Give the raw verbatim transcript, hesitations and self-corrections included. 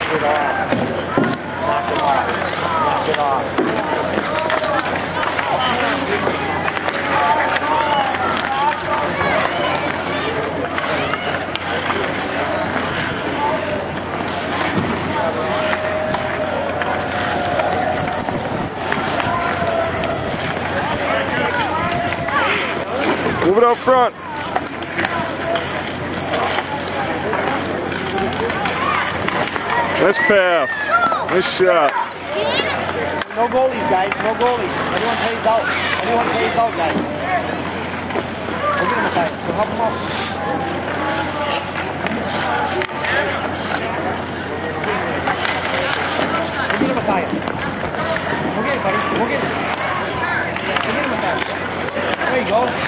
it off. Knock it off. Knock it off. Move it up front. Nice pass. Nice shot. No goalies, guys. No goalies. Anyone plays out. Anyone plays out, guys. Go get him, Matthias. Go help him out. Go get him, Matthias. Go get it, buddy. Go get it. Go get him, Matthias. There you go.